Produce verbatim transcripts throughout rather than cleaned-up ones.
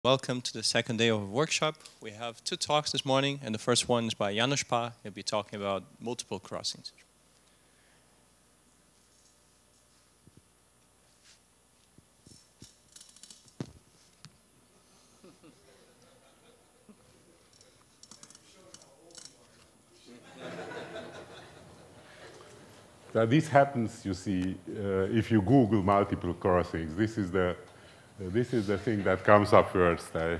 Welcome to the second day of a workshop. We have two talks this morning, and the first one is by János Pach. He'll be talking about multiple crossings. Now, this happens, you see, uh, if you Google multiple crossings. This is the uh, this is the thing that comes up first. I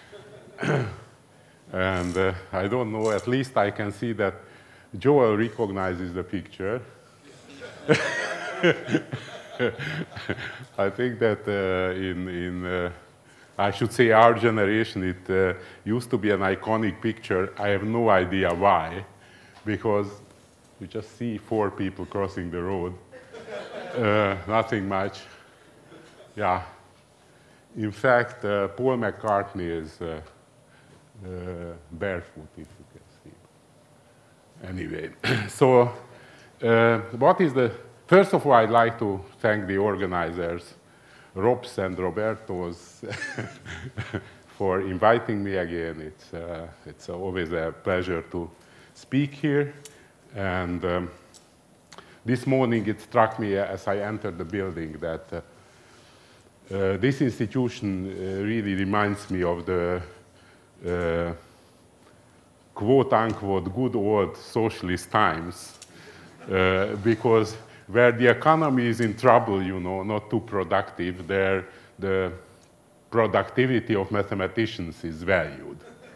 and uh, I don't know. At least I can see that Joel recognizes the picture. I think that uh, in in uh, I should say our generation, it uh, used to be an iconic picture. I have no idea why, because you just see four people crossing the road. Uh, nothing much. Yeah. In fact, uh, Paul McCartney is uh, uh, barefoot, if you can see. Anyway, so uh, what is the... First of all, I'd like to thank the organizers, Robs and Robertos, for inviting me again. It's, uh, it's always a pleasure to speak here. And um, this morning it struck me as I entered the building that uh, uh, this institution uh, really reminds me of the uh, quote-unquote good old socialist times, uh, because where the economy is in trouble, you know, not too productive, there the productivity of mathematicians is valued.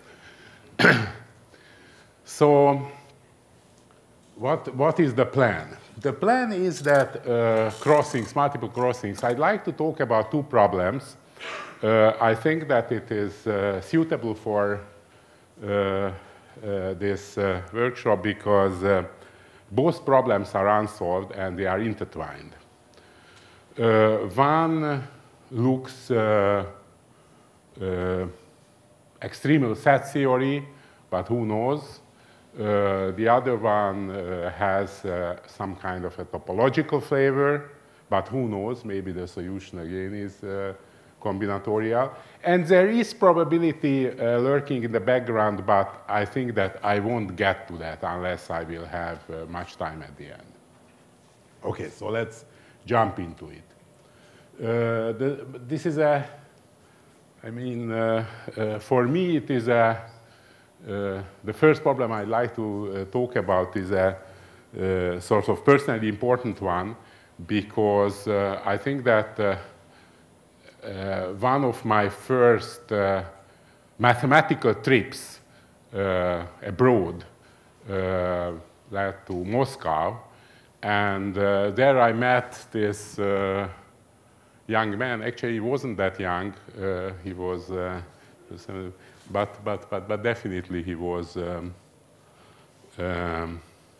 So, What, what is the plan? The plan is that uh, crossings, multiple crossings, I'd like to talk about two problems. Uh, I think that it is uh, suitable for uh, uh, this uh, workshop because uh, both problems are unsolved and they are intertwined. Uh, one looks uh, uh, extremal set theory, but who knows? Uh, the other one uh, has uh, some kind of a topological flavor, but who knows, maybe the solution again is uh, combinatorial. And there is probability uh, lurking in the background, but I think that I won't get to that unless I will have uh, much time at the end. Okay, so let's jump into it. Uh, the, this is a, I mean, uh, uh, for me it is a, Uh, the first problem I'd like to uh, talk about is a uh, sort of personally important one, because uh, I think that uh, uh, one of my first uh, mathematical trips uh, abroad uh, led to Moscow, and uh, there I met this uh, young man. Actually, he wasn't that young. Uh, he was uh, But, but, but, but definitely he was um, um,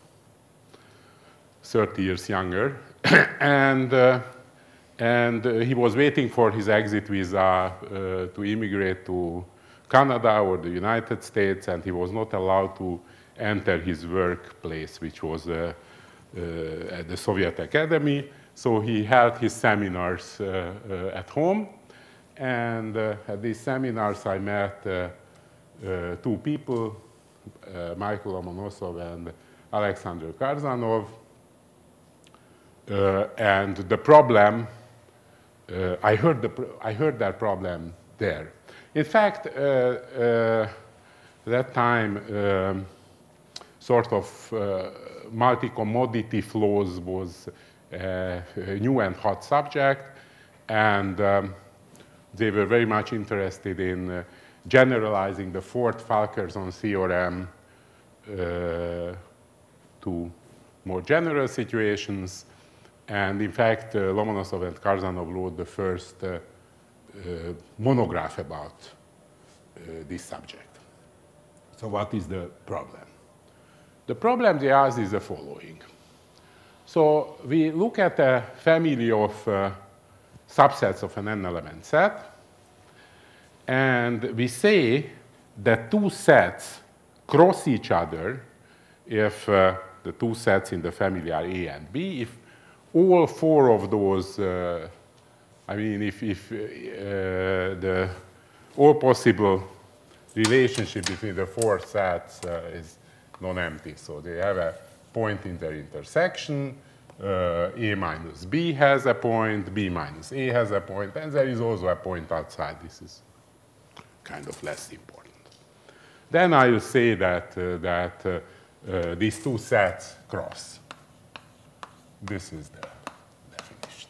thirty years younger. and uh, and uh, he was waiting for his exit visa uh, to immigrate to Canada or the United States, and he was not allowed to enter his workplace, which was uh, uh, at the Soviet Academy. So he held his seminars uh, uh, at home. And uh, at these seminars, I met uh, uh, two people, uh, Michael Lomonosov and Alexander Karzanov. Uh, and the problem, uh, I, heard the pro I heard that problem there. In fact, uh, uh, that time, um, sort of uh, multi-commodity flows was uh, a new and hot subject. And um, they were very much interested in uh, generalizing the Ford-Falkerson theorem uh, to more general situations. And in fact, uh, Lomonosov and Karzanov wrote the first uh, uh, monograph about uh, this subject. So what is the problem? The problem they asked is the following. So we look at a family of uh, subsets of an n-element set, and we say that two sets cross each other if uh, the two sets in the family are A and B. If all four of those, uh, I mean, if, if uh, the all possible relationship between the four sets uh, is non-empty. So they have a point in their intersection. Uh, A minus B has a point, B minus A has a point, and there is also a point outside. This is kind of less important. Then I will say that, uh, that uh, uh, these two sets cross. This is the definition.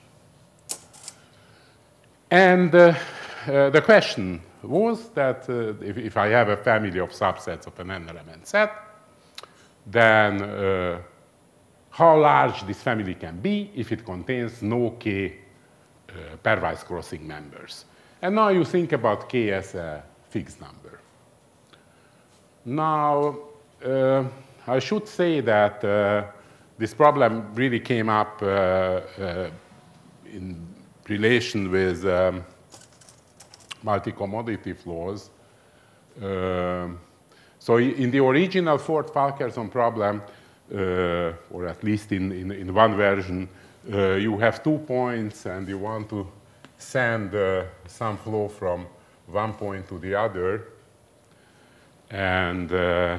And uh, uh, the question was that uh, if, if I have a family of subsets of an n-element set, then uh, how large this family can be if it contains no k uh, pairwise crossing members. And now you think about k as a fixed number. Now, uh, I should say that uh, this problem really came up uh, uh, in relation with um, multi-commodity flows. Uh, so in the original Ford-Falkerson problem, uh, or at least in, in, in one version, uh, you have two points and you want to send uh, some flow from one point to the other. And uh,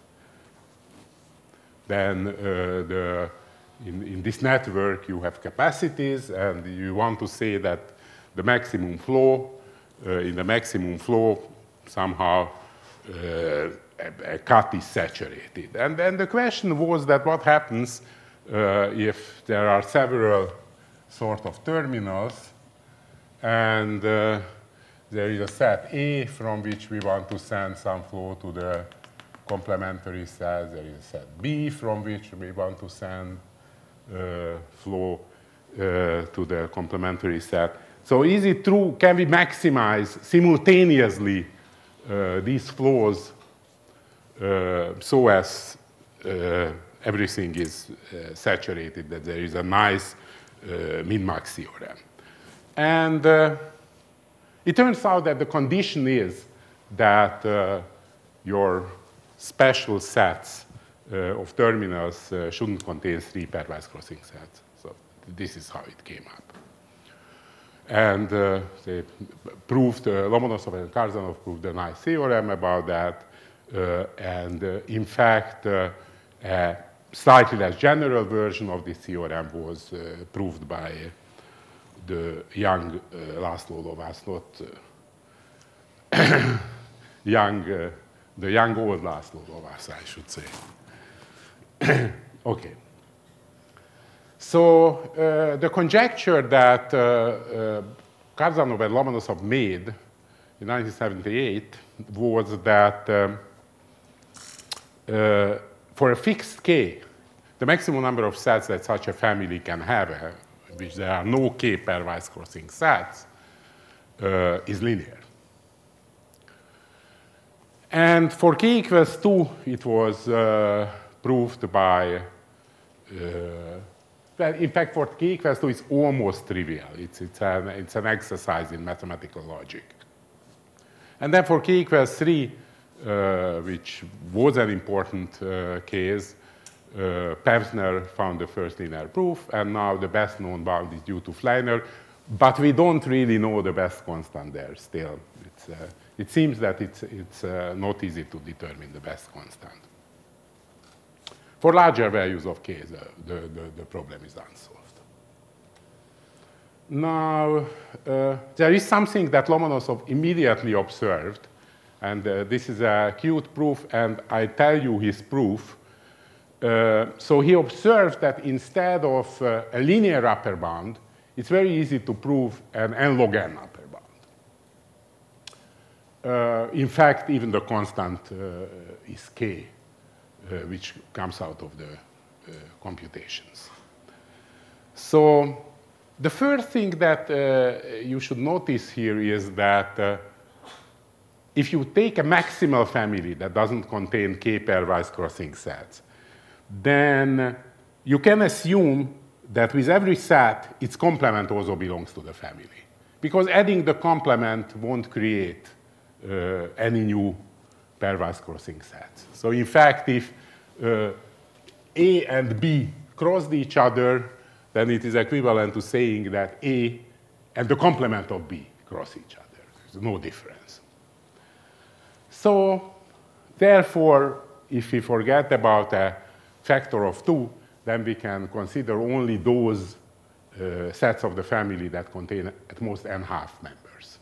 then uh, the, in, in this network you have capacities, and you want to say that the maximum flow, uh, in the maximum flow, somehow uh, a, a cut is saturated. And then the question was that what happens uh, if there are several sort of terminals, and uh, there is a set A from which we want to send some flow to the complementary set. There is a set B from which we want to send uh, flow uh, to the complementary set. So is it true, can we maximize simultaneously uh, these flows uh, so as uh, everything is uh, saturated, that there is a nice uh, min-max theorem? And uh, it turns out that the condition is that uh, your special sets uh, of terminals uh, shouldn't contain three pairwise crossing sets. So this is how it came up. And uh, they proved, uh, Lomonosov and Karzanov proved a nice theorem about that. Uh, and uh, in fact, uh, a slightly less general version of this theorem was uh, proved by uh, the young uh, Laszlo Lovász, not uh, young, uh, the young old Laszlo Lovász, I should say. Okay. So uh, the conjecture that uh, uh, Karzanov and Lomonosov made in nineteen seventy-eight was that um, uh, for a fixed k, the maximum number of sets that such a family can have, uh, which there are no k pairwise crossing sets, uh, is linear. And for k equals two, it was uh, proved by, uh, well, in fact, for k equals two, it's almost trivial. It's, it's, an, it's an exercise in mathematical logic. And then for k equals three, uh, which was an important uh, case, Uh, Pevsner found the first linear proof, and now the best known bound is due to Fleiner, but we don't really know the best constant there still. It's, uh, it seems that it's, it's uh, not easy to determine the best constant. For larger values of k, the, the, the, the problem is unsolved. Now, uh, there is something that Lomonosov immediately observed, and uh, this is a cute proof, and I tell you his proof. Uh, so he observed that instead of uh, a linear upper bound, it's very easy to prove an n log n upper bound. Uh, in fact, even the constant uh, is k, uh, which comes out of the uh, computations. So the first thing that uh, you should notice here is that uh, if you take a maximal family that doesn't contain k pairwise crossing sets, then you can assume that with every set, its complement also belongs to the family. Because adding the complement won't create uh, any new pairwise crossing sets. So in fact, if uh, A and B crossed each other, then it is equivalent to saying that A and the complement of B cross each other. There's no difference. So therefore, if we forget about a factor of two, then we can consider only those uh, sets of the family that contain at most n half members.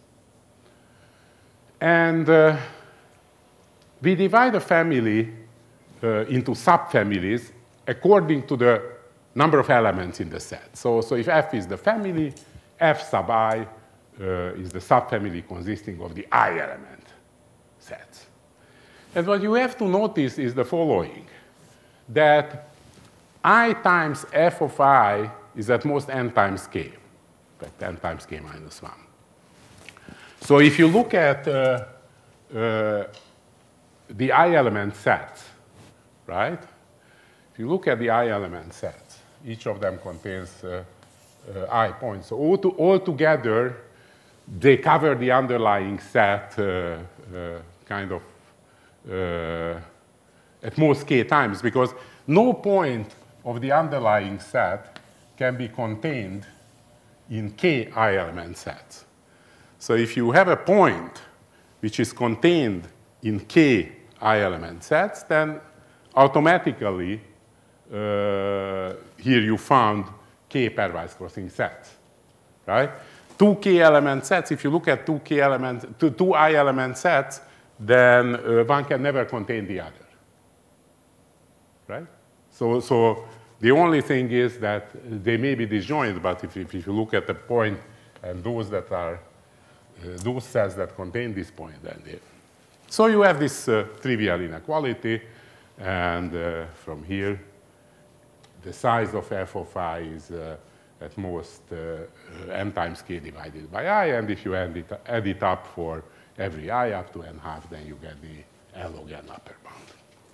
And uh, we divide a family uh, into subfamilies according to the number of elements in the set. So, so if F is the family, F sub I uh, is the subfamily consisting of the I element sets. And what you have to notice is the following, that I times F of I is at most n times k, in fact, n times k minus one. So if you look at uh, uh, the I element sets, right? If you look at the I element sets, each of them contains uh, uh, I points. So all, to, all together, they cover the underlying set uh, uh, kind of uh, at most k times, because no point of the underlying set can be contained in k I element sets. So if you have a point which is contained in k I element sets, then automatically uh, here you found k pairwise crossing sets, right? Two k element sets, if you look at two k element, two, two I element sets, then uh, one can never contain the other, right? So, so the only thing is that they may be disjoint, but if, if, if you look at the point and those that are, uh, those sets that contain this point, then they. So you have this uh, trivial inequality, and uh, from here, the size of f of I is uh, at most uh, n times k divided by I, and if you add it, add it up for every I up to n half, then you get the L log n upper bound.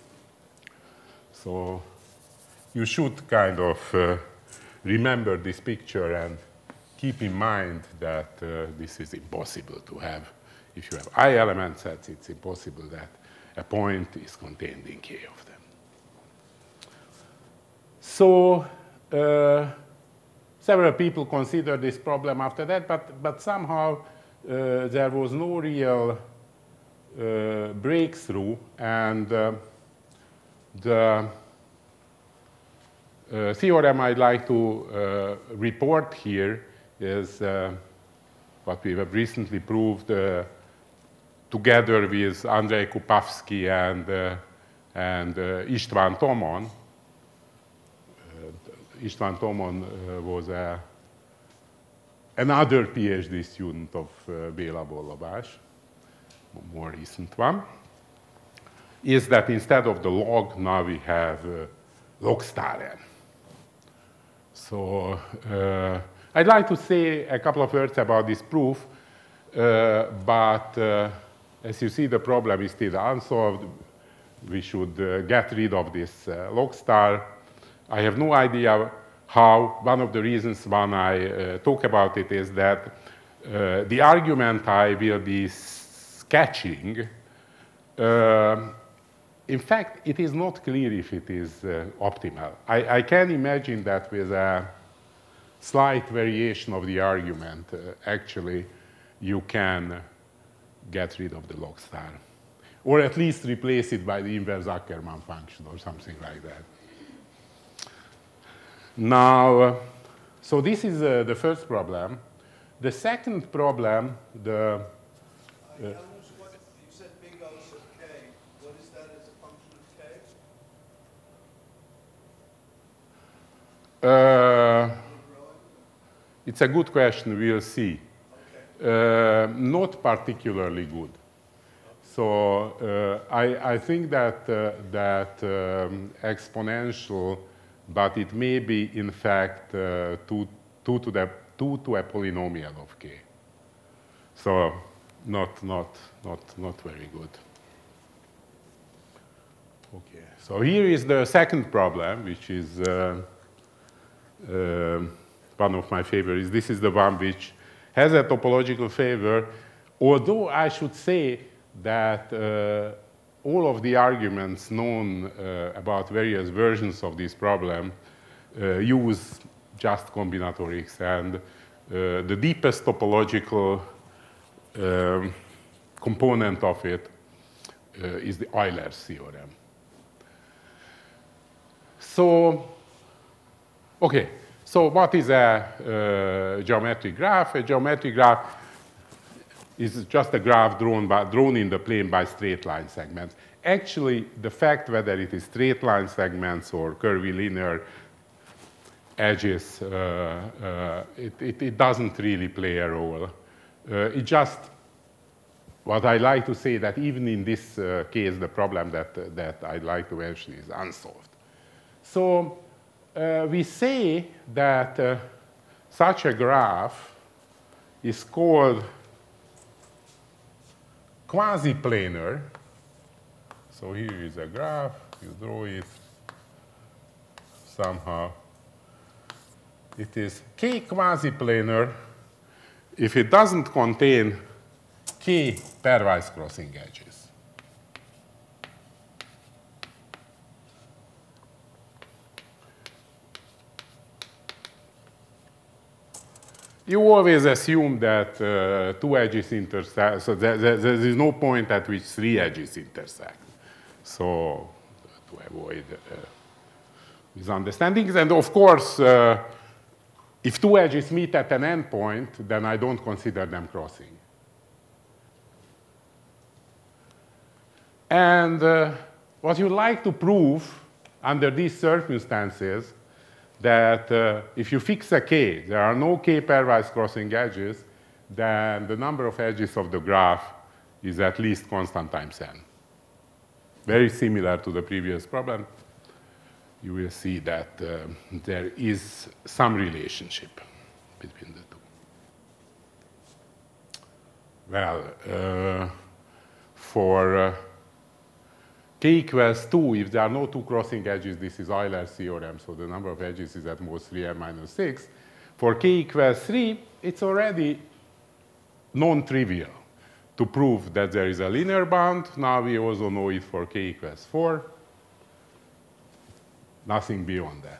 So you should kind of uh, remember this picture and keep in mind that uh, this is impossible to have. If you have I element sets, it's impossible that a point is contained in k of them. So uh, several people considered this problem after that, but, but somehow uh, there was no real uh, breakthrough, and uh, the uh, theorem I'd like to uh, report here is uh, what we have recently proved uh, together with Andrei Kupavsky and, uh, and uh, István Tomon. Uh, István Tomon uh, was a, another PhD student of uh, Béla Bollabás, more recent one, is that instead of the log, now we have uh, log star n. So uh, I'd like to say a couple of words about this proof, uh, but uh, as you see, the problem is still unsolved. We should uh, get rid of this uh, log star. I have no idea how. One of the reasons when I uh, talk about it is that uh, the argument I will be sketching, uh, in fact, it is not clear if it is uh, optimal. I, I can imagine that with a slight variation of the argument, uh, actually, you can get rid of the log star, or at least replace it by the inverse Ackermann function or something like that. Now, uh, so this is uh, the first problem. The second problem, the uh, Uh, it's a good question, we'll see. Uh, not particularly good. So uh, I, I think that, uh, that um, exponential, but it may be, in fact, uh, two, two, to the, two to a polynomial of k. So not, not, not, not very good. Okay, so here is the second problem, which is uh, Uh, one of my favorites. This is the one which has a topological favor, although I should say that uh, all of the arguments known uh, about various versions of this problem uh, use just combinatorics, and uh, the deepest topological um, component of it uh, is the Euler's theorem. So, okay, so what is a uh, geometric graph? A geometric graph is just a graph drawn, by, drawn in the plane by straight line segments. Actually, the fact whether it is straight line segments or curvilinear edges, uh, uh, it, it, it doesn't really play a role. Uh, it just, what I like to say that even in this uh, case, the problem that, uh, that I'd like to mention is unsolved. So uh, we say that uh, such a graph is called quasi-planar. So here is a graph, you draw it somehow. It is K quasi-planar if it doesn't contain K pairwise crossing edges. You always assume that uh, two edges intersect, so there, there, there is no point at which three edges intersect. So to avoid uh, misunderstandings, and of course, uh, if two edges meet at an endpoint, then I don't consider them crossing. And uh, what you like to prove under these circumstances, that uh, if you fix a K, there are no K pairwise crossing edges, then the number of edges of the graph is at least constant times n. Very similar to the previous problem. You will see that uh, there is some relationship between the two. Well, uh, for uh, K equals two, if there are no two crossing edges, this is Euler's theorem, so the number of edges is at most three n minus six. For K equals three, it's already non-trivial to prove that there is a linear bound. Now we also know it for K equals four. Nothing beyond that.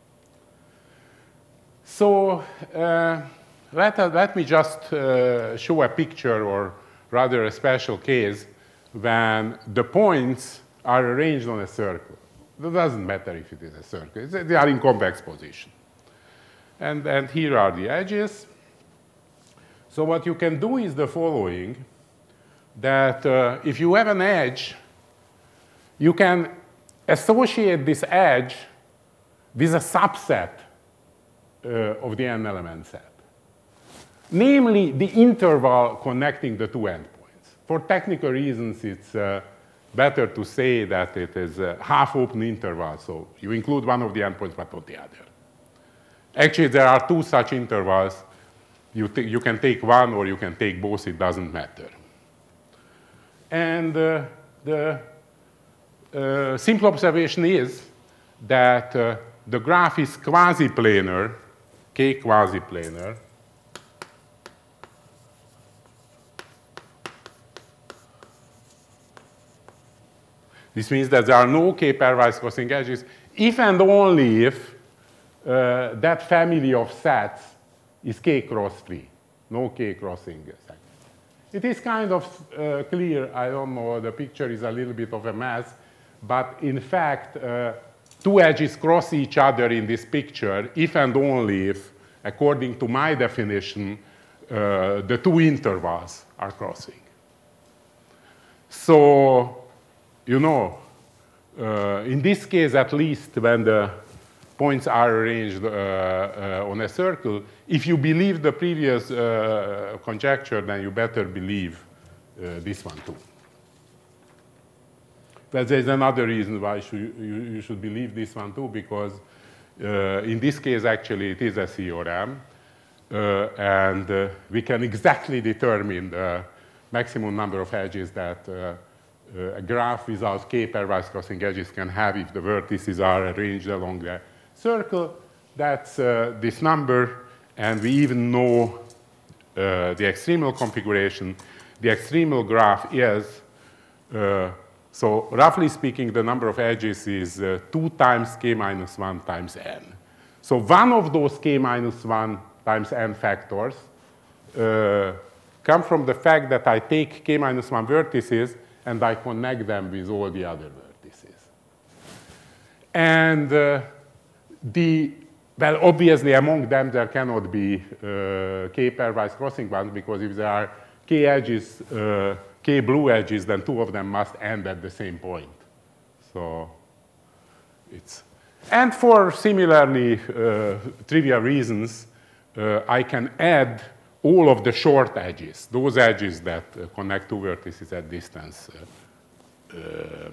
So uh, let, uh, let me just uh, show a picture, or rather a special case, when the points are arranged on a circle. It doesn't matter if it is a circle. It's, they are in convex position. And, and here are the edges. So what you can do is the following, that uh, if you have an edge, you can associate this edge with a subset uh, of the n-element set, namely the interval connecting the two endpoints. For technical reasons, it's uh, better to say that it is a half-open interval, so you include one of the endpoints but not the other. Actually, there are two such intervals. You, you can take one or you can take both, it doesn't matter. And uh, the uh, simple observation is that uh, the graph is quasi-planar, K quasi-planar, this means that there are no K pairwise crossing edges if and only if uh, that family of sets is K cross three, no K crossing segments. It is kind of uh, clear. I don't know, the picture is a little bit of a mess, but in fact, uh, two edges cross each other in this picture if and only if, according to my definition, uh, the two intervals are crossing. So, you know, uh, in this case, at least, when the points are arranged uh, uh, on a circle, if you believe the previous uh, conjecture, then you better believe uh, this one too. But there's another reason why should you, you should believe this one too, because uh, in this case, actually, it is a theorem, uh, and uh, we can exactly determine the maximum number of edges that uh, Uh, a graph without K pairwise crossing edges can have if the vertices are arranged along the circle. That's uh, this number, and we even know uh, the extremal configuration. The extremal graph is, uh, so roughly speaking, the number of edges is uh, two times K minus one times n. So one of those K minus one times n factors uh, come from the fact that I take K minus one vertices and I connect them with all the other vertices. And uh, the, well, obviously among them there cannot be uh, k pairwise crossing bonds, because if there are k edges, uh, k blue edges, then two of them must end at the same point. So it's, and for similarly uh, trivial reasons, uh, I can add all of the short edges, those edges that uh, connect two vertices at distance, uh, uh,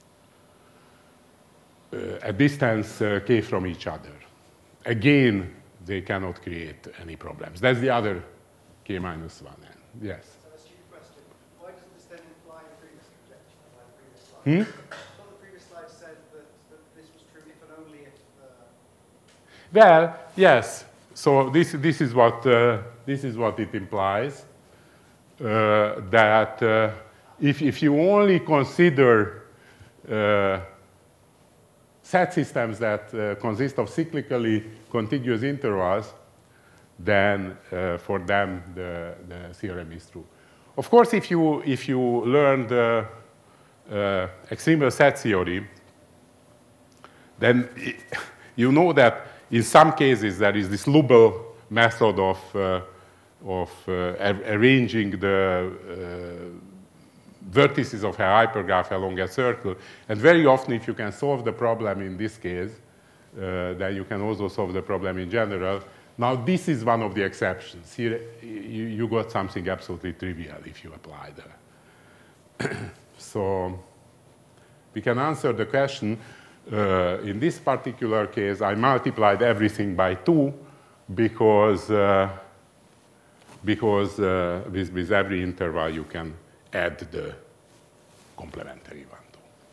uh, at distance uh, k from each other. Again, they cannot create any problems. That's the other k minus one n. Yes? So a stupid question. Why doesn't this then imply the previous conjecture, like the previous slide? Hmm? I thought the previous slide said that, that this was true if and only if the... Well, yes. So this, this, is, what, uh, this is what it implies, uh, that uh, if, if you only consider uh, set systems that uh, consist of cyclically contiguous intervals, then uh, for them the, the theorem is true. Of course, if you, if you learn the uh, extremal set theory, then you know that in some cases, there is this Lubel method of, uh, of uh, arranging the uh, vertices of a hypergraph along a circle. And very often, if you can solve the problem in this case, uh, then you can also solve the problem in general. Now, this is one of the exceptions. Here, you, you got something absolutely trivial if you apply that. So we can answer the question. Uh, in this particular case, I multiplied everything by two because, uh, because uh, with, with every interval you can add the complementary one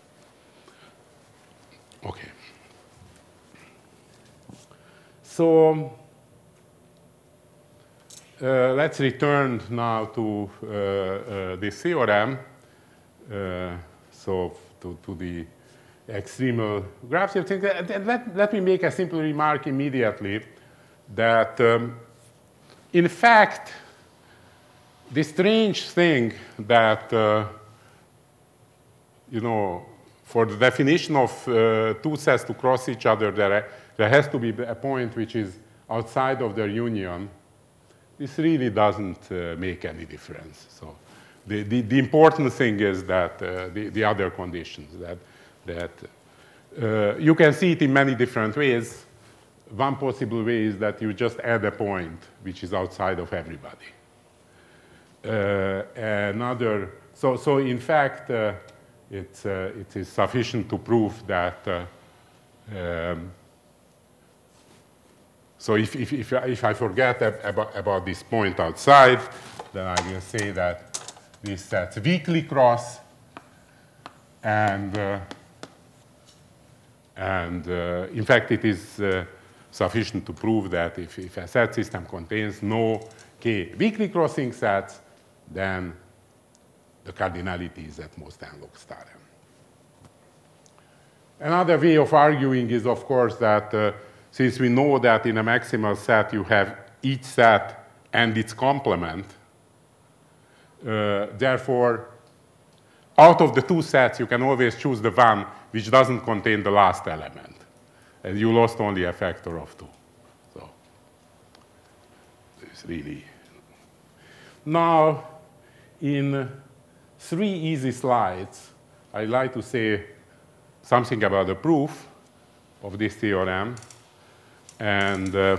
too. Okay. So uh, let's return now to uh, uh, this theorem. Uh, so to, to the extremal graphs. Let, let me make a simple remark immediately that, um, in fact, the strange thing that, uh, you know, for the definition of uh, two sets to cross each other, there, there has to be a point which is outside of their union. This really doesn't uh, make any difference. So the, the, the important thing is that uh, the, the other conditions, that that uh, you can see it in many different ways. One possible way is that you just add a point which is outside of everybody. Uh, another, so, so in fact, uh, it's, uh, it is sufficient to prove that, uh, um, so if, if, if, if I forget about, about this point outside, then I will say that this set's weakly cross, and uh, And uh, in fact, it is uh, sufficient to prove that if, if a set system contains no k weakly crossing sets, then the cardinality is at most n log star m. Another way of arguing is, of course, that uh, since we know that in a maximal set you have each set and its complement, uh, therefore, out of the two sets, you can always choose the one which doesn't contain the last element. And you lost only a factor of two. So it's really... Now, in three easy slides, I'd like to say something about the proof of this theorem. And uh,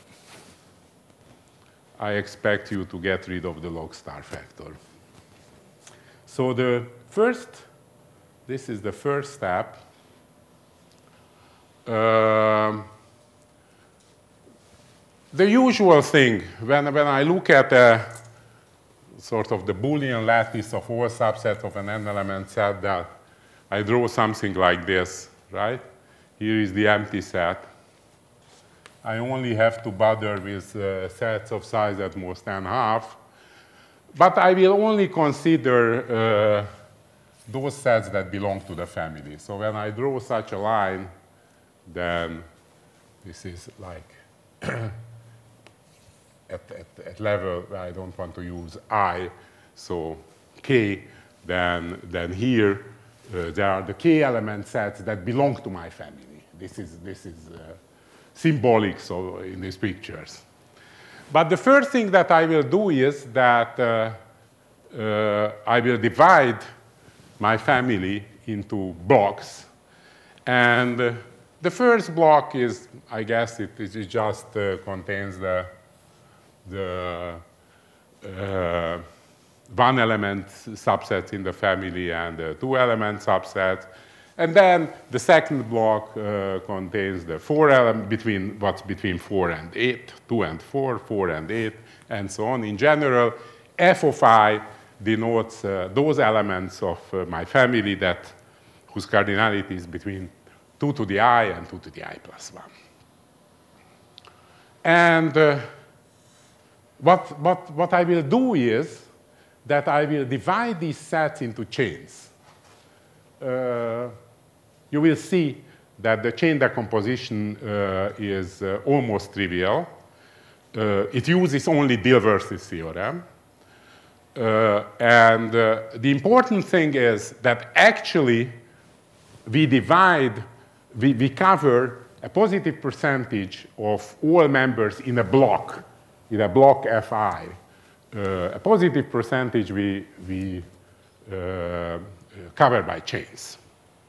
I expect you to get rid of the log star factor. So the first, this is the first step. Um, the usual thing, when, when I look at a sort of the Boolean lattice of all subsets of an n-element set, that I draw something like this, right? Here is the empty set. I only have to bother with uh, sets of size at most n half. But I will only consider uh, those sets that belong to the family. So when I draw such a line, then this is like at, at, at level where I don't want to use I, so k then, then here uh, there are the k-element sets that belong to my family. This is, this is uh, symbolic so in these pictures. But the first thing that I will do is that uh, uh, I will divide my family into blocks. And uh, the first block is, I guess, it, it just uh, contains the, the uh, one element subsets in the family and the two element subsets. And then the second block uh, contains the four element between what's between four and eight, two and four, four and eight, and so on. In general, f of I denotes uh, those elements of uh, my family that whose cardinality is between two to the I and two to the I plus one. And uh, what, what, what I will do is that I will divide these sets into chains. Uh, you will see that the chain decomposition uh, is uh, almost trivial. Uh, it uses only Dilworthy's theorem. Uh, and uh, the important thing is that actually we divide, we, we cover a positive percentage of all members in a block, in a block F I. Uh, a positive percentage we, we uh, cover by chains.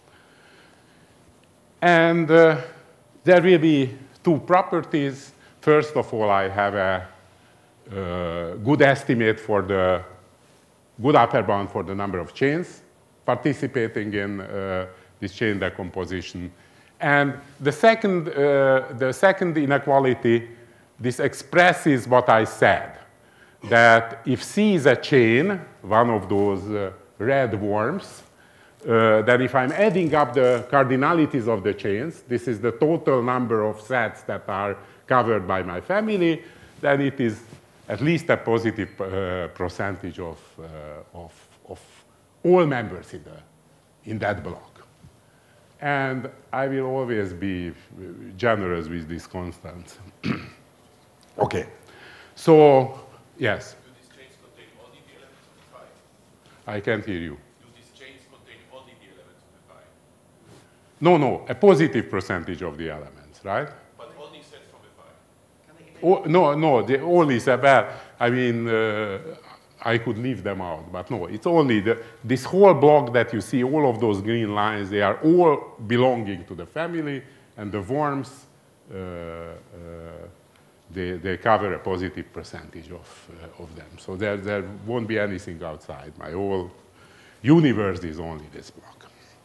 And uh, there will be two properties. First of all, I have a uh, good estimate for the good upper bound for the number of chains participating in uh, this chain decomposition. And the second, uh, the second inequality, this expresses what I said, that if C is a chain, one of those uh, red worms, uh, then if I'm adding up the cardinalities of the chains, this is the total number of sets that are covered by my family, then it is at least a positive uh, percentage of, uh, of, of all members in, the, in that block. And I will always be generous with these constants. Okay, so yes? Do these chains contain only the elements of the phi? I can't hear you. Do these chains contain only the elements of the phi? No, no, a positive percentage of the elements, right? But only sets from the phi? Oh, no, no, the only set, well, I mean, uh, I could leave them out, but no, it's only the, this whole block that you see, all of those green lines, they are all belonging to the family, and the worms, uh, uh, they, they cover a positive percentage of, uh, of them. So there, there won't be anything outside. My whole universe is only this block.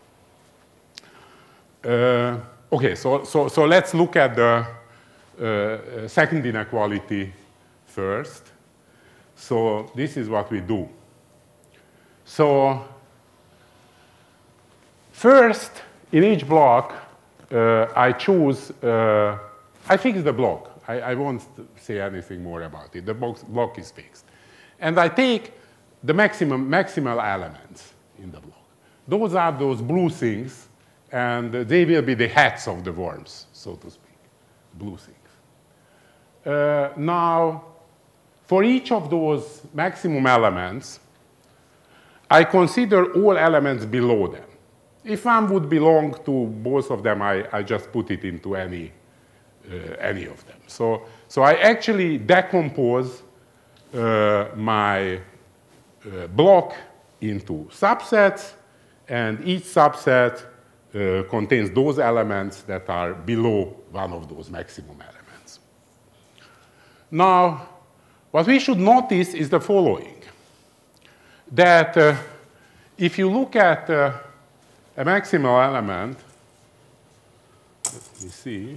Uh, okay, so, so, so let's look at the uh, second inequality first. So this is what we do. So first, in each block, uh, I choose, uh, I fix the block. I, I won't say anything more about it. The box, block is fixed. And I take the maximum, maximal elements in the block. Those are those blue things, and they will be the heads of the worms, so to speak, blue things. Uh, now, for each of those maximum elements, I consider all elements below them. If one would belong to both of them, I, I just put it into any, uh, any of them. So, so I actually decompose uh, my uh, block into subsets, and each subset uh, contains those elements that are below one of those maximum elements. Now, what we should notice is the following, that uh, if you look at uh, a maximal element, let me see,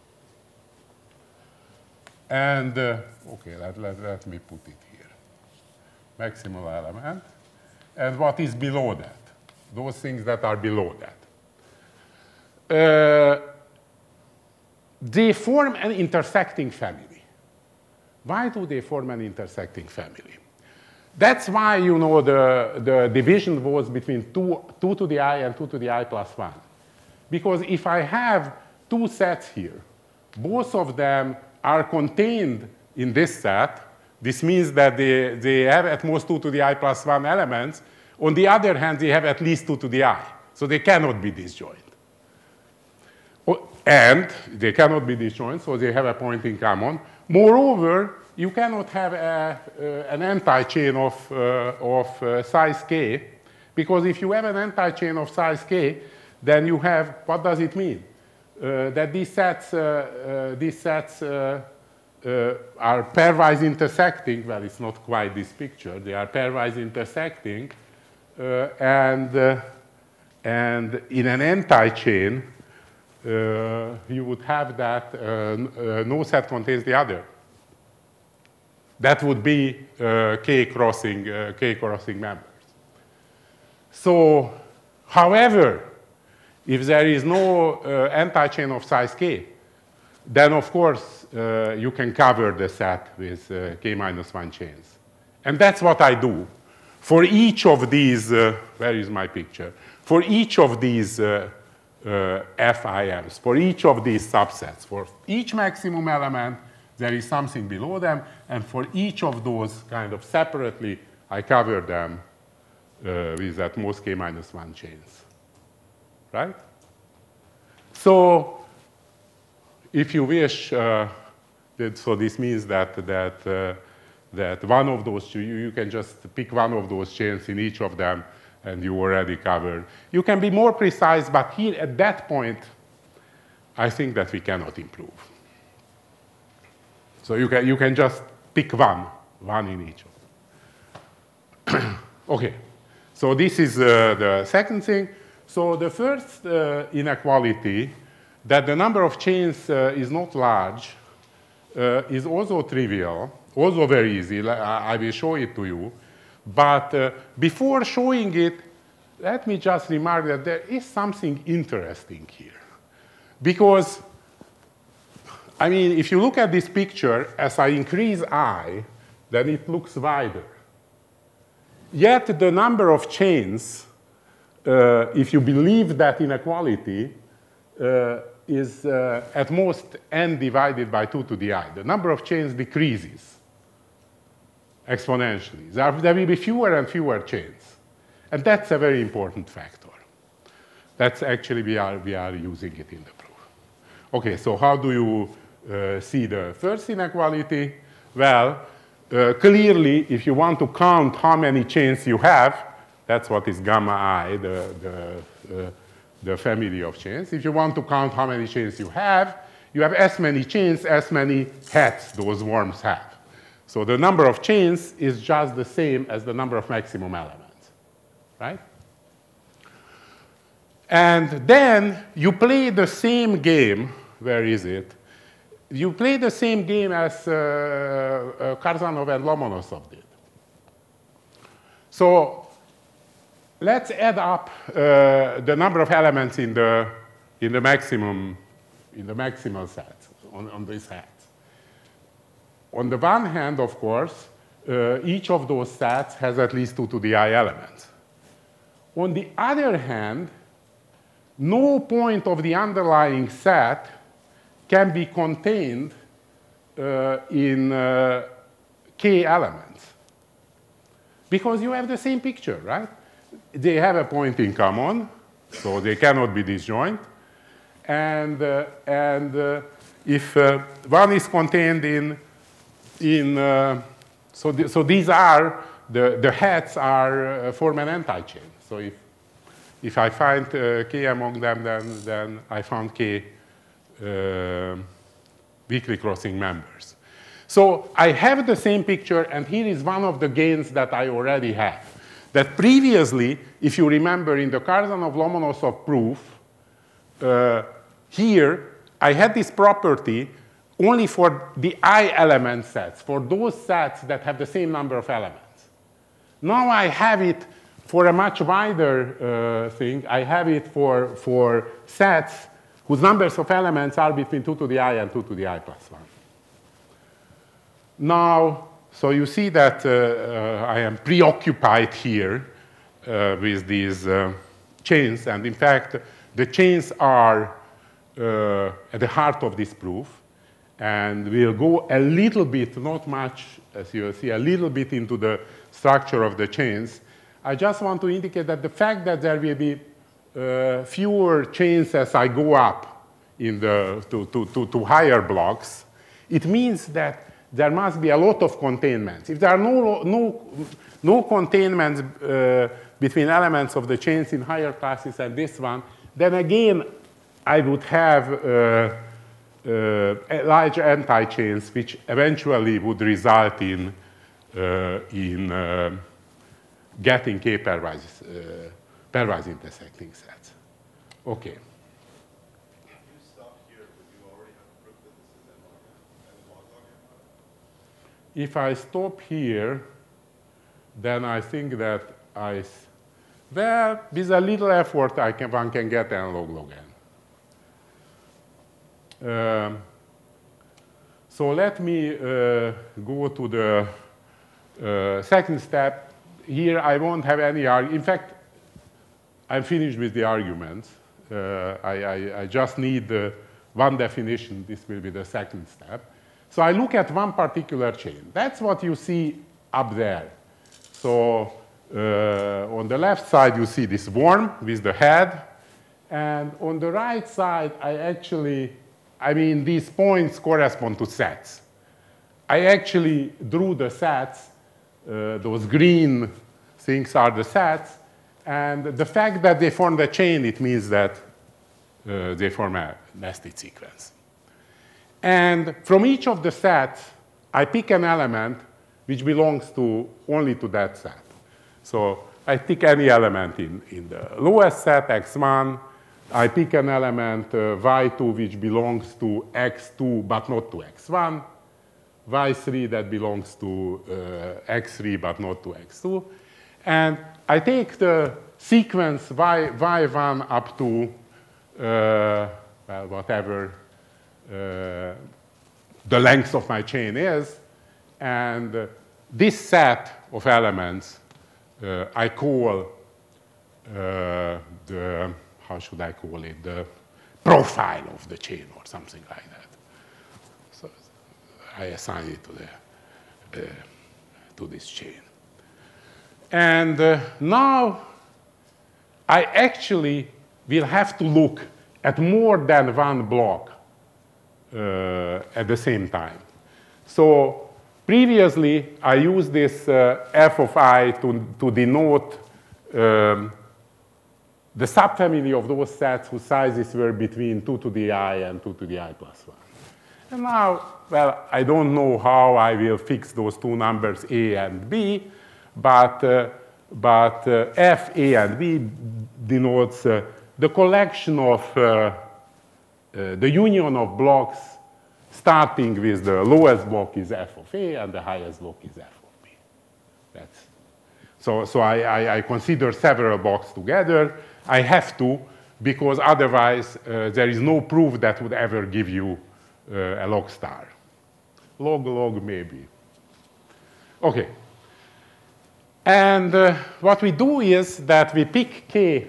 and, uh, okay, let, let, let me put it here. Maximal element, and what is below that, those things that are below that. Uh, they form an intersecting family. Why do they form an intersecting family? That's why, you know, the, the division was between two, two to the I and two to the I plus one. Because if I have two sets here, both of them are contained in this set. This means that they, they have at most two to the I plus one elements, On the other hand, they have at least two to the I. So they cannot be disjoint. And they cannot be disjoint, so they have a point in common. Moreover, you cannot have a, uh, an anti-chain of, uh, of uh, size k, because if you have an anti-chain of size k, then you have, what does it mean? Uh, that these sets, uh, uh, these sets uh, uh, are pairwise intersecting. Well, it's not quite this picture. They are pairwise intersecting. Uh, and, uh, and in an anti-chain, uh, you would have that uh, uh, no set contains the other. That would be uh, k crossing, uh, k crossing members. So, however, if there is no uh, anti-chain of size k, then of course uh, you can cover the set with uh, k minus one chains. And that's what I do. For each of these, uh, where is my picture? For each of these uh, uh, F I Ms, for each of these subsets, for each maximum element, there is something below them, and for each of those kind of separately, I cover them uh, with at most k minus one chains, right? So if you wish, uh, that, so this means that, that, uh, that one of those, you, you can just pick one of those chains in each of them, and you already covered. You can be more precise, but here at that point, I think that we cannot improve. So you can, you can just pick one, one in each of them. Okay, so this is uh, the second thing. So the first uh, inequality, that the number of chains uh, is not large, uh, is also trivial, also very easy. I, I will show it to you. But uh, before showing it, let me just remark that there is something interesting here. Because, I mean, if you look at this picture, as I increase I, then it looks wider. Yet the number of chains, uh, if you believe that inequality, uh, is uh, at most n divided by two to the I. The number of chains decreases exponentially. There, there will be fewer and fewer chains. And that's a very important factor. That's actually, we are, we are using it in the proof. OK, so how do you uh, see the first inequality? Well, uh, clearly, if you want to count how many chains you have, that's what is gamma I, the, the, uh, the family of chains. If you want to count how many chains you have, you have as many chains as many heads those worms have. So the number of chains is just the same as the number of maximum elements, right? And then you play the same game. Where is it? You play the same game as uh, uh, Karzanov and Lomonosov did. So let's add up uh, the number of elements in the, in the maximum, in the maximal set on, on this set. On the one hand, of course, uh, each of those sets has at least two to the I elements. On the other hand, no point of the underlying set can be contained uh, in uh, k elements. Because you have the same picture, right? They have a point in common, so they cannot be disjoint. And, uh, and uh, if uh, one is contained in, in uh, so, th so these are, the, the heads are uh, form an anti-chain. So if, if I find uh, k among them, then, then I found k uh, weakly crossing members. So I have the same picture, and here is one of the gains that I already have. That previously, if you remember in the Karzanov-Lomonosov proof, uh, here I had this property only for the I element sets, for those sets that have the same number of elements. Now I have it for a much wider uh, thing. I have it for, for sets whose numbers of elements are between two to the I and two to the I plus one. Now, so you see that uh, uh, I am preoccupied here uh, with these uh, chains. And in fact, the chains are uh, at the heart of this proof. And we'll go a little bit, not much, as you'll see, a little bit into the structure of the chains. I just want to indicate that the fact that there will be uh, fewer chains as I go up in the, to, to, to, to higher blocks, it means that there must be a lot of containments. If there are no, no, no containments uh, between elements of the chains in higher classes and this one, then again, I would have uh, uh, large anti-chains, which eventually would result in, uh, in uh, getting K-pairwise uh, pairwise intersecting sets. Okay. If you stop here, would you already have proof that this is n log n and log log n? If I stop here, then I think that I, well, with a little effort, I can, one can get n log log n. Um, so let me uh, go to the uh, second step. Here, I won't have any argument. In fact, I'm finished with the arguments. Uh, I, I, I just need uh, one definition. This will be the second step. So I look at one particular chain. That's what you see up there. So uh, on the left side, you see this worm with the head. And on the right side, I actually, I mean, these points correspond to sets. I actually drew the sets. Uh, those green things are the sets. And the fact that they form the chain, it means that uh, they form a nested sequence. And from each of the sets, I pick an element which belongs to only to that set. So I pick any element in, in the lowest set, x one. I pick an element uh, y two which belongs to x two but not to x one. y three that belongs to uh, x three but not to x two. And I take the sequence y, y one up to, uh, well, whatever uh, the length of my chain is. And uh, this set of elements, uh, I call uh, the, how should I call it, the profile of the chain or something like that. So I assign it to, the, uh, to this chain. And uh, now I actually will have to look at more than one block uh, at the same time. So previously, I used this uh, f of I to, to denote um, the subfamily of those sets whose sizes were between two to the I and two to the I plus one. And now, well, I don't know how I will fix those two numbers A and B, but, uh, but uh, F, A, and B denotes uh, the collection of, uh, uh, the union of blocks starting with the lowest block is F of A and the highest block is F of B. That's, so so I, I, I consider several blocks together. I have to, because otherwise uh, there is no proof that would ever give you uh, a log star. Log, log, maybe. Okay. And uh, what we do is that we pick k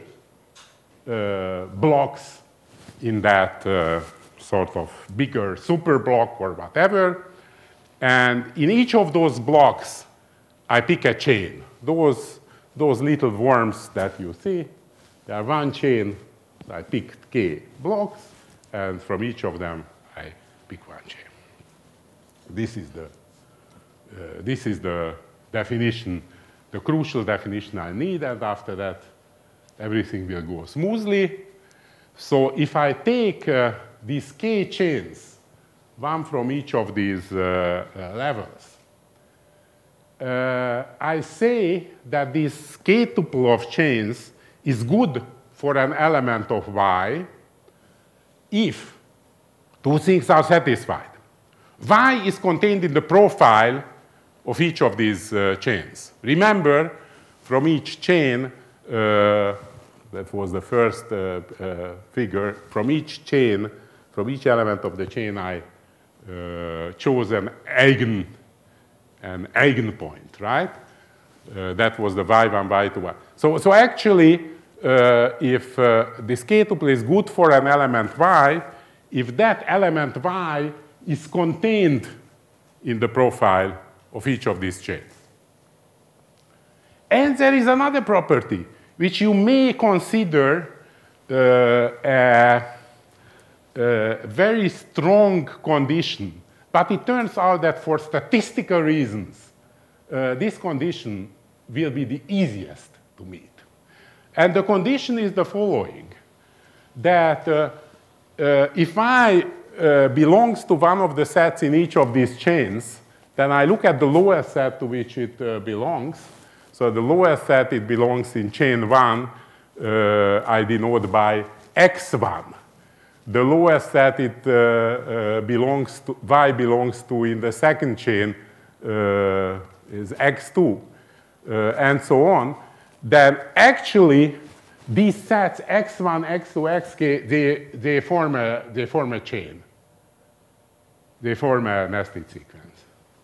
uh, blocks in that uh, sort of bigger super block or whatever. And in each of those blocks, I pick a chain. Those, those little worms that you see, they are one chain. I picked k blocks, and from each of them, I pick one chain. This is the, uh, this is the definition, the crucial definition I need, and after that, everything will go smoothly. So if I take uh, these k chains, one from each of these uh, uh, levels, uh, I say that this k tuple of chains is good for an element of y if two things are satisfied. Y is contained in the profile of each of these uh, chains. Remember, from each chain, uh, that was the first uh, uh, figure, from each chain, from each element of the chain, I uh, chose an eigen, an eigenpoint, right? Uh, that was the y one, y two, y. So, so actually, uh, if uh, this k tuple is good for an element y, if that element y is contained in the profile of each of these chains. And there is another property, which you may consider uh, a, a very strong condition. But it turns out that for statistical reasons, uh, this condition will be the easiest to meet. And the condition is the following, that uh, uh, if I uh, belongs to one of the sets in each of these chains, then I look at the lowest set to which it uh, belongs. So the lowest set, it belongs in chain one, uh, I denote by x one. The lowest set it uh, uh, belongs to, y belongs to in the second chain uh, is x two, uh, and so on. Then actually, these sets x one, x two, xk, they, they, form a, they form a chain. They form a nested sequence.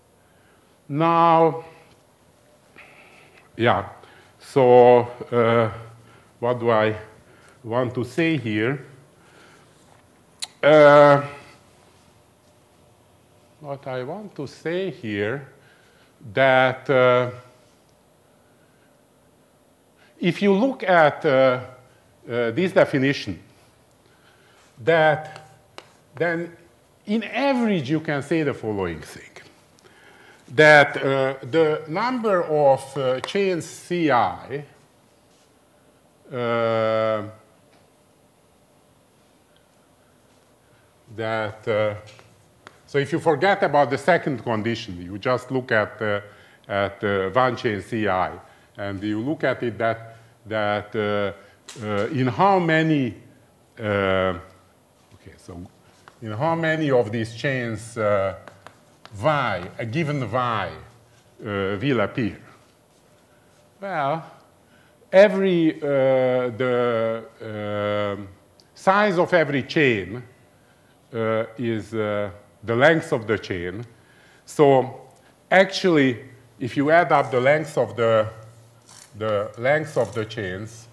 Now, yeah, so uh, what do I want to say here? Uh, what I want to say here, that uh, if you look at uh, uh, this definition, that then in average you can say the following thing, that uh, the number of uh, chains C I uh, that, uh, so if you forget about the second condition, you just look at, uh, at uh, one chain C I, and you look at it that, that uh, uh, in how many, uh, okay, so in how many of these chains uh, y, a given y, uh, will appear? Well, every, uh, the uh, size of every chain uh, is uh, the length of the chain. So actually, if you add up the length of the, the length of the chains,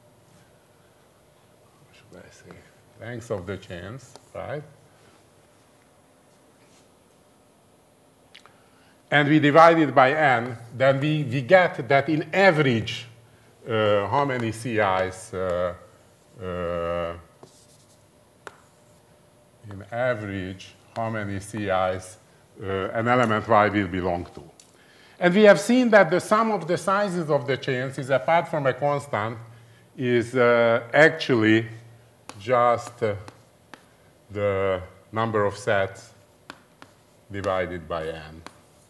what should I say? Length of the chains, right? And we divide it by n, then we, we get that in average, uh, how many C Is, uh, uh, in average, how many C Is uh, an element y will belong to. And we have seen that the sum of the sizes of the chains is, apart from a constant, is uh, actually just uh, the number of sets divided by n.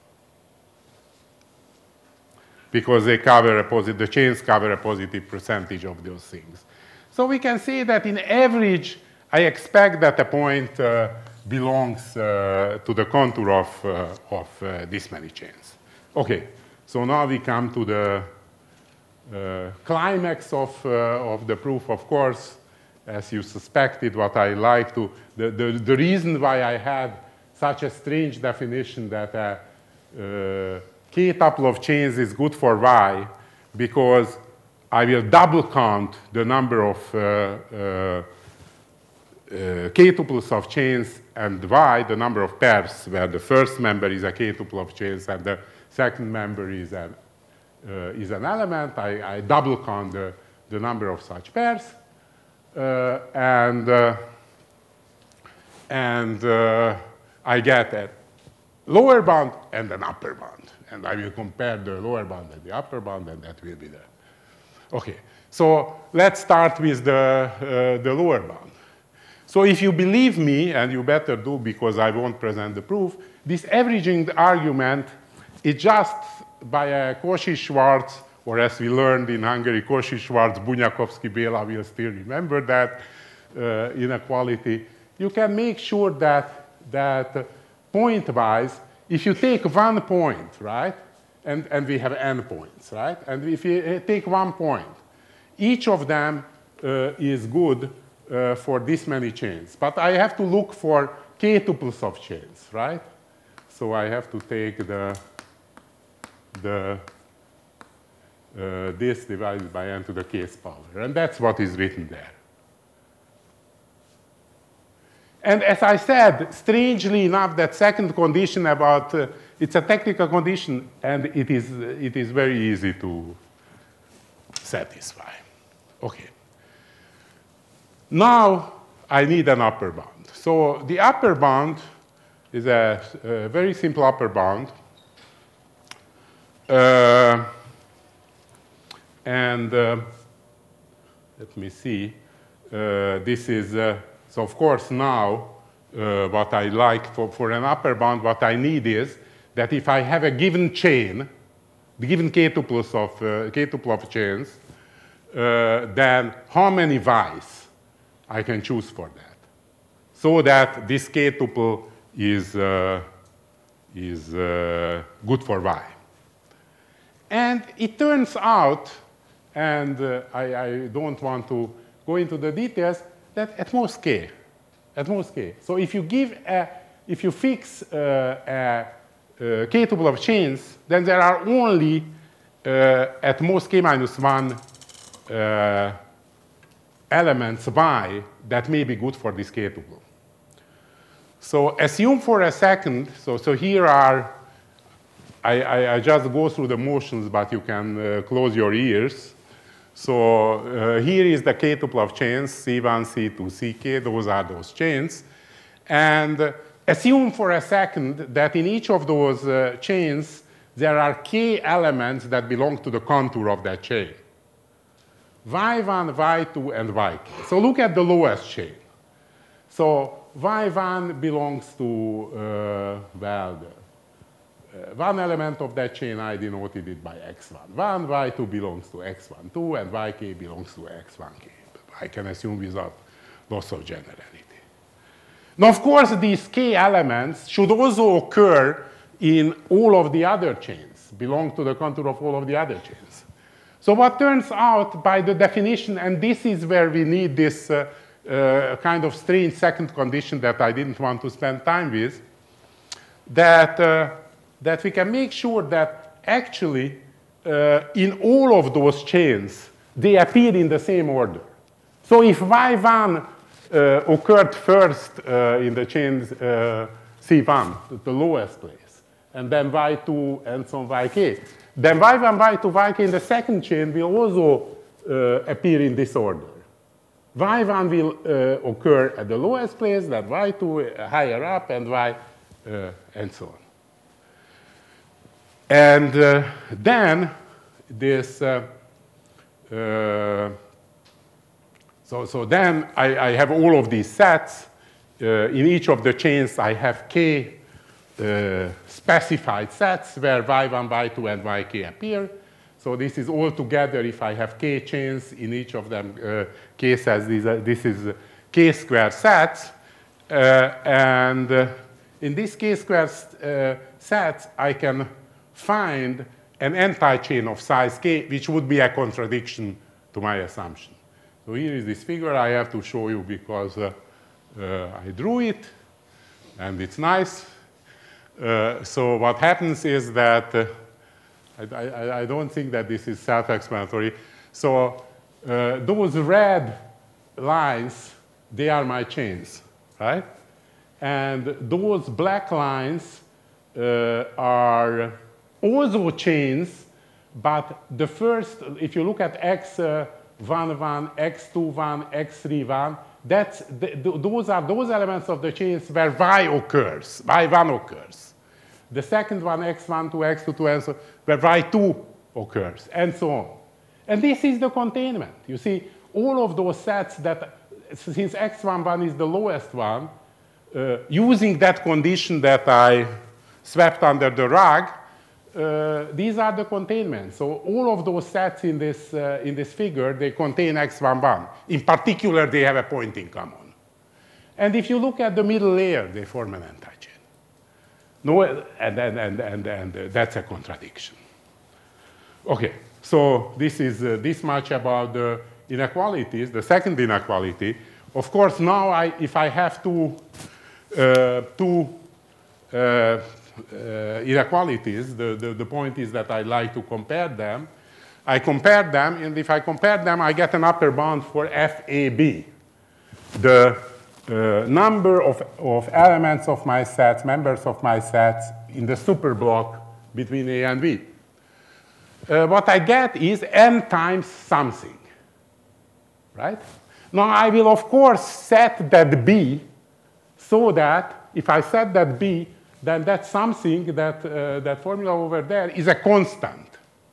Because they cover a positive, the chains cover a positive percentage of those things. So we can say that in average, I expect that a point uh, belongs uh, to the contour of, uh, of uh, this many chains. Okay, so now we come to the uh, climax of, uh, of the proof. Of course, as you suspected, what I like to, the, the, the reason why I had such a strange definition that uh, uh, k tuple of chains is good for y, because I will double count the number of uh, uh, uh, k tuples of chains, and y, the number of pairs, where the first member is a k tuple of chains and the second member is an, uh, is an element. I, I double count the, the number of such pairs. Uh, and uh, and uh, I get a lower bound and an upper bound. And I will compare the lower bound and the upper bound, and that will be there. Okay, so let's start with the, uh, the lower bound. So if you believe me, and you better do because I won't present the proof, this averaging argument is just by a Cauchy-Schwarz, or as we learned in Hungary, Cauchy-Schwarz, Bunyakovsky-Béla will still remember that uh, inequality. You can make sure that, that point-wise, if you take one point, right, and, and we have n points, right, and if you take one point, each of them uh, is good uh, for this many chains. But I have to look for k tuples of chains, right? So I have to take the, the uh, this divided by n to the kth power, and that's what is written there. And as I said, strangely enough, that second condition about, uh, it's a technical condition, and it is, it is very easy to, satisfy. Okay. Now I need an upper bound. So the upper bound is a, a very simple upper bound. Uh, and uh, let me see. Uh, this is, uh, so of course now, uh, what I like for, for an upper bound, what I need is that if I have a given chain, the given k-tuples of, uh, k-tuple of chains, uh, then how many y's I can choose for that, so that this k-tuple is, uh, is uh, good for y. And it turns out, and uh, I, I don't want to go into the details, that at most k, at most k. So if you give a, if you fix uh, a, a k-tuple of chains, then there are only uh, at most k minus one uh, elements y that may be good for this k-tuple. So assume for a second, so, so here are, I, I, I just go through the motions, but you can uh, close your ears. So uh, here is the k-tuple of chains, C one, C two, C k, those are those chains. And uh, assume for a second that in each of those uh, chains, there are k elements that belong to the contour of that chain. y one, y two, and yk. So look at the lowest chain. So y one belongs to, uh, well, the, uh, one element of that chain, I denoted it by x one. one, y two belongs to x one, two, and yk belongs to x one k. I can assume without loss of generality. Now, of course, these k elements should also occur in all of the other chains, belong to the contour of all of the other chains. So what turns out by the definition, and this is where we need this uh, uh, kind of strange second condition that I didn't want to spend time with, that, uh, that we can make sure that actually uh, in all of those chains, they appear in the same order. So if y one uh, occurred first uh, in the chain uh, C one, the lowest place, and then y two and so on yk, then y one, y two, yk in the second chain will also uh, appear in this order. y one will uh, occur at the lowest place, then y two uh, higher up, and y uh, and so on. And uh, then this, uh, uh, so, so then I, I have all of these sets. Uh, in each of the chains, I have k uh, specified sets where y one, y two, and yk appear. So this is all together, if I have k chains in each of them, uh, k sets, these are, this is k square sets. Uh, and uh, in this k square uh, sets, I can find an anti-chain of size k, which would be a contradiction to my assumption. So here is this figure I have to show you because uh, uh, I drew it, and it's nice. Uh, so what happens is that, uh, I, I, I don't think that this is self-explanatory. So uh, those red lines, they are my chains, right? And those black lines uh, are also chains, but the first, if you look at x one, one, x two, one, x three, one, that's the, those are those elements of the chains where y occurs, y one occurs. The second one, x one, two, x two, two, and so where y two occurs, and so on. And this is the containment. You see, all of those sets that, since x one, one is the lowest one, uh, using that condition that I swept under the rug, uh, these are the containment. So all of those sets in this, uh, in this figure, they contain x one, one. In particular, they have a point in common. And if you look at the middle layer, they form an anti-chain. No, and, and, and, and, and uh, that's a contradiction. Okay, so this is uh, this much about the inequalities, the second inequality. Of course, now I, if I have two, uh, two uh, uh, inequalities, the, the, the point is that I like to compare them. I compare them, and if I compare them, I get an upper bound for F A B. The uh, number of, of elements of my sets, members of my sets, in the superblock between A and B. uh, what I get is n times something, right? Now I will, of course, set that b so that if I set that b, then that something, that, uh, that formula over there is a constant.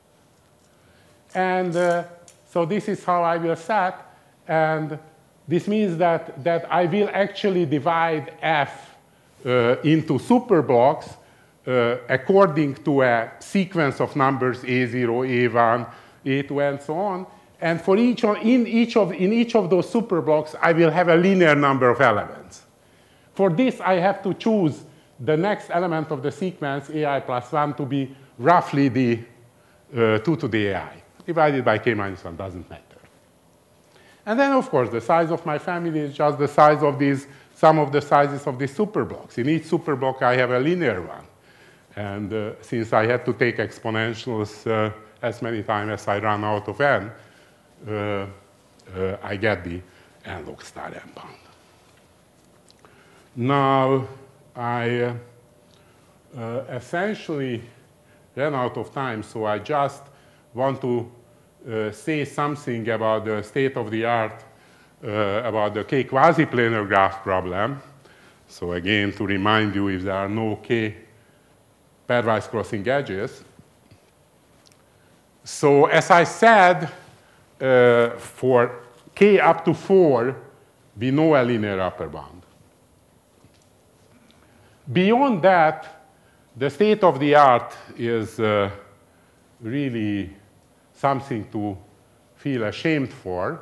And uh, so this is how I will set. And this means that, that I will actually divide f uh, into superblocks uh, according to a sequence of numbers a zero, a one, a two, and so on. And for each of, in, each of, in each of those superblocks, I will have a linear number of elements. For this, I have to choose the next element of the sequence, ai plus one, to be roughly the uh, two to the ai. Divided by k minus one doesn't matter. And then, of course, the size of my family is just the size of these, sum of the sizes of these superblocks. In each superblock, I have a linear one. And uh, since I had to take exponentials uh, as many times as I run out of n, uh, uh, I get the n log star n bound. Now, I uh, uh, essentially ran out of time, so I just want to uh, say something about the state of the art uh, about the k quasi-planar graph problem. So again, to remind you, if there are no k pairwise crossing edges. So as I said, uh, for k up to four, we know a linear upper bound. Beyond that, the state of the art is uh, really something to feel ashamed for.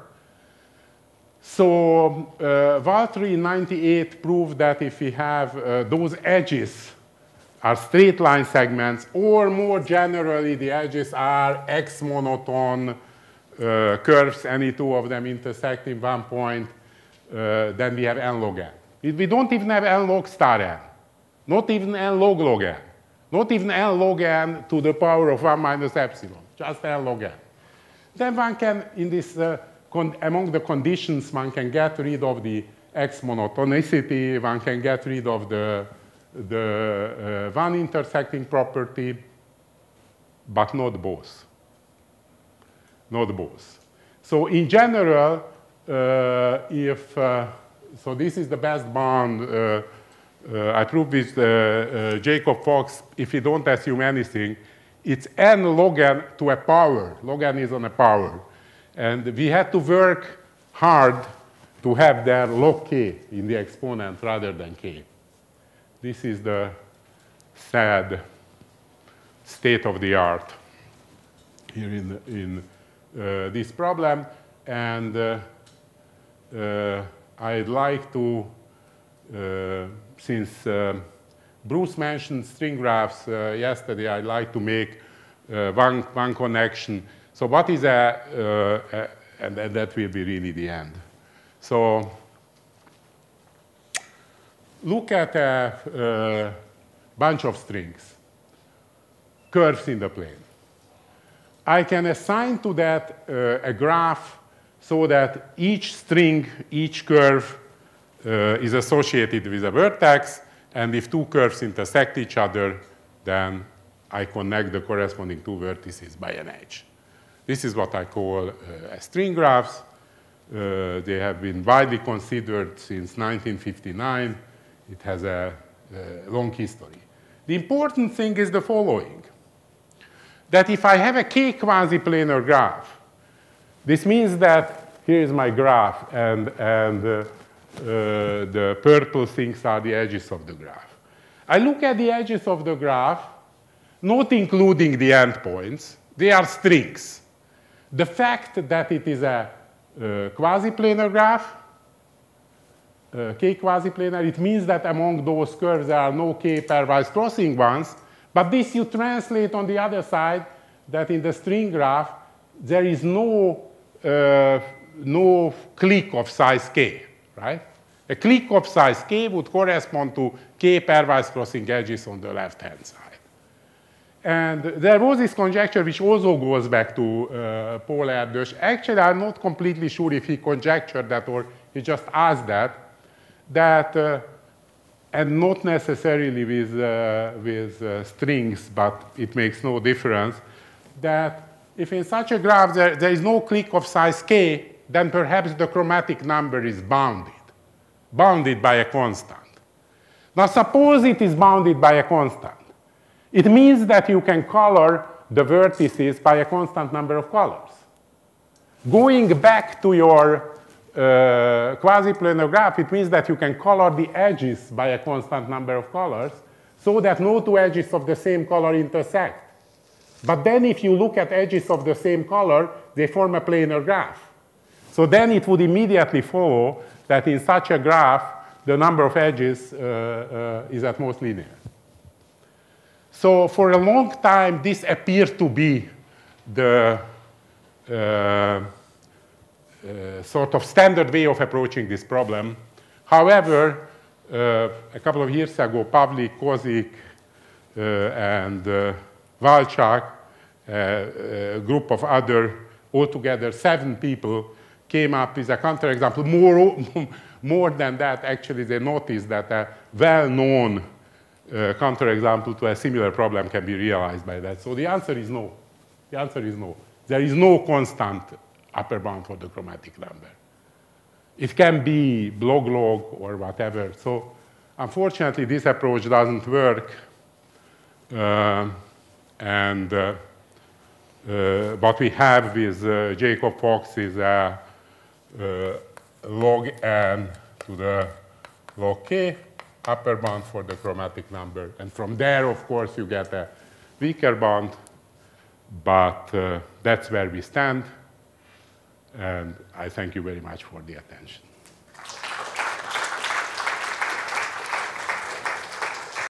So uh, Valtteri in ninety-eight proved that if we have uh, those edges are straight line segments, or more generally, the edges are x monotone uh, curves, any two of them intersect in one point, uh, then we have n log n. We don't even have n log star n. Not even n log log n. Not even n log n to the power of one minus epsilon. Just n log n. Then one can, in this, uh, among the conditions, one can get rid of the x monotonicity. One can get rid of the, the uh, one intersecting property, but not both. Not both. So in general, uh, if, uh, so this is the best bound uh, Uh, I proved with uh, uh, Jacob Fox, if you don't assume anything, it's n log n to a power. Log n is on a power. And we had to work hard to have there log k in the exponent rather than k. This is the sad state of the art here in, in uh, this problem. And uh, uh, I'd like to Uh, since uh, Bruce mentioned string graphs uh, yesterday, I'd like to make uh, one, one connection. So what is a, uh, a and, and that will be really the end. So look at a, a bunch of strings, curves in the plane. I can assign to that uh, a graph so that each string, each curve, Uh, is associated with a vertex, and if two curves intersect each other, then I connect the corresponding two vertices by an edge. This is what I call uh, a string graphs. Uh, they have been widely considered since nineteen fifty-nine. It has a, a long history. The important thing is the following, that if I have a k quasi-planar graph, this means that here is my graph, and, and uh, Uh, the purple things are the edges of the graph. I look at the edges of the graph, not including the endpoints. They are strings. The fact that it is a uh, quasi-planar graph, uh, k quasi-planar, it means that among those curves there are no k pairwise crossing ones. But this you translate on the other side, that in the string graph there is no, uh, no clique of size k. Right? A clique of size k would correspond to k pairwise crossing edges on the left-hand side. And there was this conjecture which also goes back to uh, Paul Erdős. Actually, I'm not completely sure if he conjectured that or he just asked that, that uh, and not necessarily with, uh, with uh, strings, but it makes no difference, that if in such a graph there, there is no clique of size k, then perhaps the chromatic number is bounded, bounded by a constant. Now suppose it is bounded by a constant. It means that you can color the vertices by a constant number of colors. Going back to your uh, quasi-planar graph, it means that you can color the edges by a constant number of colors so that no two edges of the same color intersect. But then if you look at edges of the same color, they form a planar graph. So then it would immediately follow that in such a graph, the number of edges uh, uh, is at most linear. So for a long time, this appeared to be the uh, uh, sort of standard way of approaching this problem. However, uh, a couple of years ago, Pavlik, Kozik, uh, and uh, Valchak, uh, a group of other, altogether seven people, came up with a counterexample. More, more than that, actually, they noticed that a well-known uh, counterexample to a similar problem can be realized by that. So the answer is no. The answer is no. There is no constant upper bound for the chromatic number. It can be log-log or whatever. So unfortunately, this approach doesn't work. Uh, and uh, uh, what we have with uh, Jacob Fox is a uh, log n to the log k upper bound for the chromatic number. And from there, of course, you get a weaker bound. But uh, that's where we stand. And I thank you very much for the attention.